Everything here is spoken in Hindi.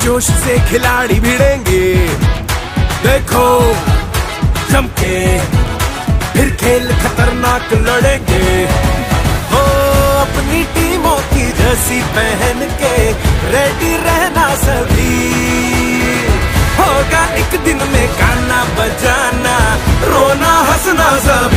जोश से खिलाड़ी भिड़ेंगे, देखो जम के फिर खेल खतरनाक लड़ेंगे। हो अपनी टीमों की जर्सी पहन के रेडी रहना सभी, होगा एक दिन में गाना बजाना, रोना हंसना सब।